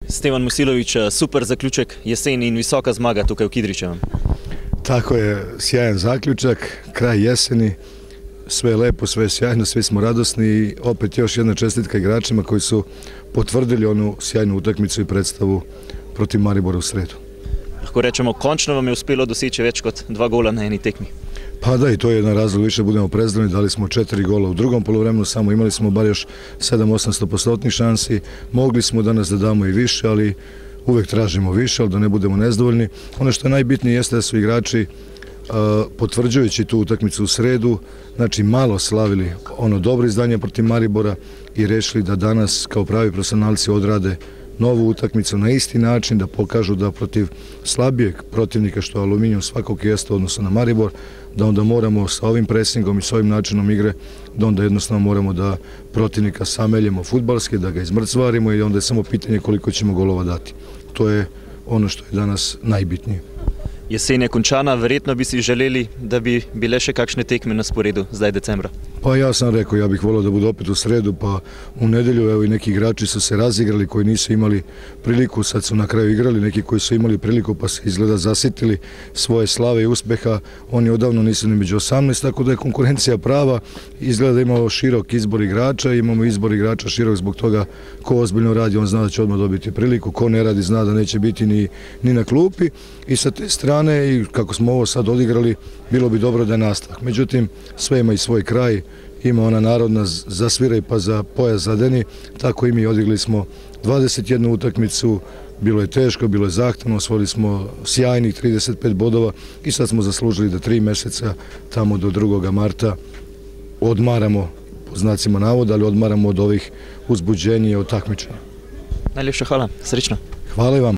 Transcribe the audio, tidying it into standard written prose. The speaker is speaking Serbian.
Stevan Musilović, super zaključek jeseni in visoka zmaga tukaj v Kidričevem. Tako je, sjajan zaključak, kraj jeseni, sve je lepo, sve je sjajno, svi smo radosni i opet još jedna čestitka igračima koji su potvrdili onu sjajnu utakmicu i predstavu protiv Maribora u sredu. Lahko rečemo, končno vam je uspelo doseči več kot 2 gola na eni tekmi. Pa da, i to je jedan razlog, više budemo prezirni, dali smo 4 gola u drugom poluvremenu, samo imali smo bar još 700-800% šansi, mogli smo danas da damo i više, ali uvek tražimo više, ali da ne budemo nezadovoljni. Ono što je najbitnije jeste da su igrači, potvrđujući tu utakmicu u sredu, znači malo slavili ono dobro izdanje protiv Maribora i rešili da danas kao pravi profesionalci odrade novu utakmicu na isti način, da pokažu da protiv slabijeg protivnika što Aluminijum svakog jeste odnosno na Maribor, da onda moramo sa ovim presingom i s ovim načinom igre, da onda jednostavno moramo da protivnika sameljemo fudbalski, da ga izmrcvarimo i onda je samo pitanje koliko ćemo golova dati. To je ono što je danas najbitnije. Jesen je končana, verjetno bi si želeli, da bi bile še kakšne tekme na sporedu zdaj decembra. Pa ja sam rekao, ja bih volio da bude opet u sredu, pa u nedelju, evo i neki igrači su se razigrali koji nisu imali priliku, sad su na kraju igrali, neki koji su imali priliku pa se izgleda zasitili svoje slave i uspeha, oni odavno nisu ni među 18, tako da je konkurencija prava, izgleda da imamo širok izbor igrača, imamo izbor igrača širok zbog toga ko ozbiljno radi, on zna da će odmah dobiti priliku, ko ne radi zna da neće biti ni na klupi i sa te strane i kako smo ovo sad odigrali, bilo bi dobro da je nastavak. Međutim, sve ima i svoj kraj, ima ona narodna zasviraj pa za pojas zadeni, tako i mi odigrali smo 21 utakmicu, bilo je teško, bilo je zahtevno, osvojili smo sjajnih 35 bodova i sad smo zaslužili da 3 meseca tamo do 2. marta odmaramo, po znacima navoda, ali odmaramo od ovih uzbuđenja i od takmičenja. Najlepša hvala, srečno. Hvala i vam.